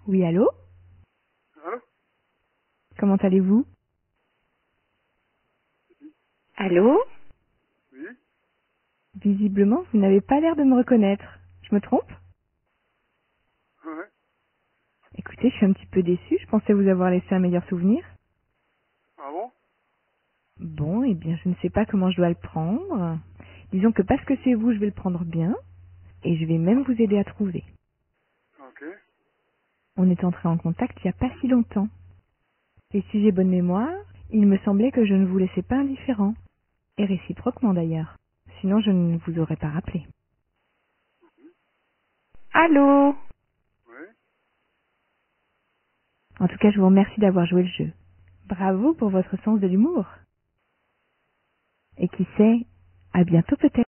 Oui, allô? Allô? Comment allez-vous? Allô? Oui? Visiblement, vous n'avez pas l'air de me reconnaître. Je me trompe? Ouais. Écoutez, je suis un petit peu déçue. Je pensais vous avoir laissé un meilleur souvenir. Ah bon? Bon, eh bien, je ne sais pas comment je dois le prendre. Disons que parce que c'est vous, je vais le prendre bien. Et je vais même vous aider à trouver. Ok. On est entré en contact il n'y a pas si longtemps. Et si j'ai bonne mémoire, il me semblait que je ne vous laissais pas indifférent. Et réciproquement d'ailleurs. Sinon, je ne vous aurais pas rappelé. Allô? Oui? En tout cas, je vous remercie d'avoir joué le jeu. Bravo pour votre sens de l'humour. Et qui sait, à bientôt peut-être.